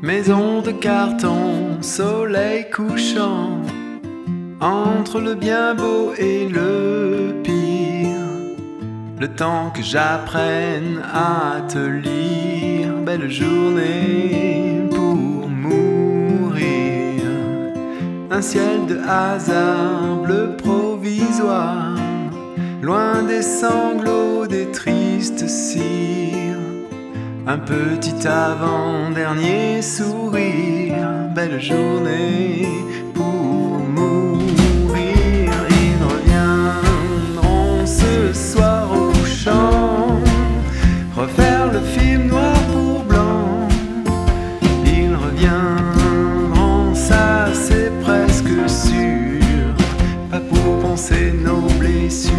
Maison de carton, soleil couchant, entre le bien beau et le pire. Le temps que j'apprenne à te lire, belle journée pour mourir. Un ciel de hasard bleu provisoire, loin des sanglots des tristes cires. Un petit avant-dernier sourire, belle journée pour mourir. Ils reviendront ce soir au champ, refaire le film noir pour blanc. Ils reviendront, ça c'est presque sûr, pas pour penser nos blessures.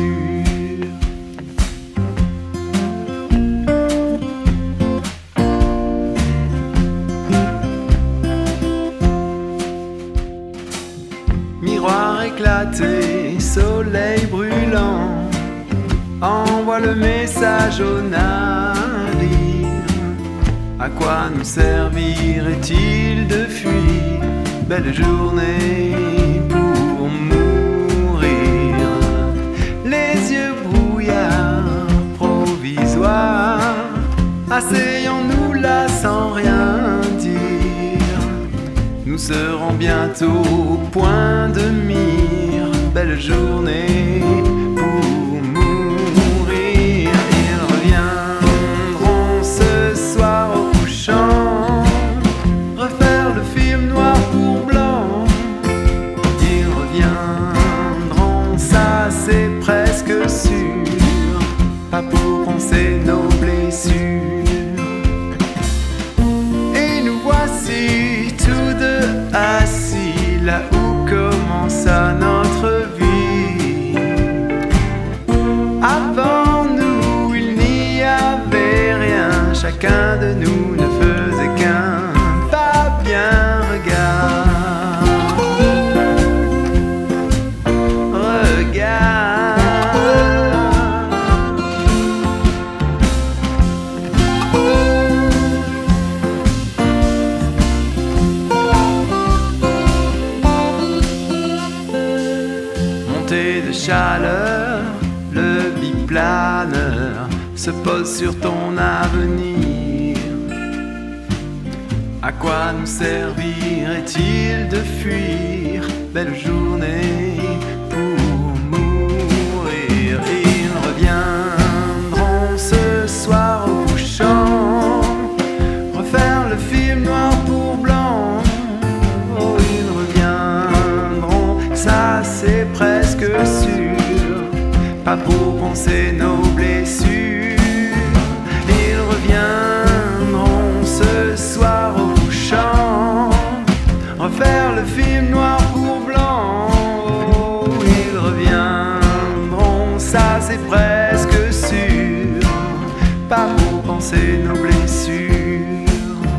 Miroir éclaté, soleil brûlant, envoie le message au navire. À quoi nous servirait-il de fuir? Belle journée pour mourir. Les yeux brouillards, provisoires, asseyons-nous là sans rien dire. Nous serons bientôt au point de mire, belle journée pour mourir. Ils reviendront ce soir au couchant, refaire le film noir pour blanc. Ils reviendront, ça c'est presque sûr, pas pour penser nos blessures. Et nous voici tous deux assis là où commença notre vie. Avant nous il n'y avait rien, chacun de nous ne faisait qu'un pas bien regard. De chaleur, le biplaneur se pose sur ton avenir. À quoi nous servirait-il de fuir? Belle journée pour mourir. Ils reviendront ce soir au couchant, refaire le film noir pour blanc. Oh, ils reviendront, ça c'est presque sûr, pas pour penser nos blessures. Ils reviendront ce soir au couchant, refaire le film noir pour blanc. Oh, ils reviendront, ça c'est presque sûr, pas pour penser nos blessures.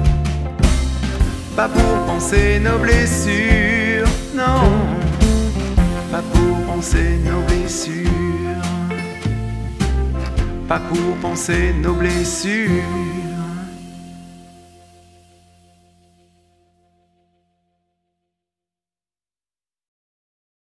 Pas pour penser nos blessures, non. Pas pour penser nos blessures, pas pour penser nos blessures.